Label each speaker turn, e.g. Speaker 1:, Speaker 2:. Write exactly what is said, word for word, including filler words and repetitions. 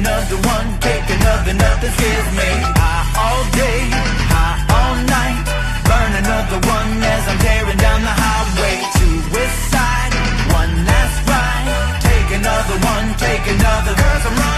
Speaker 1: another one, take another, nothing scares me. High all day, high all night, burn another one as I'm tearing down the highway. Suicide, one last ride, take another one, take another, 'cause I'm running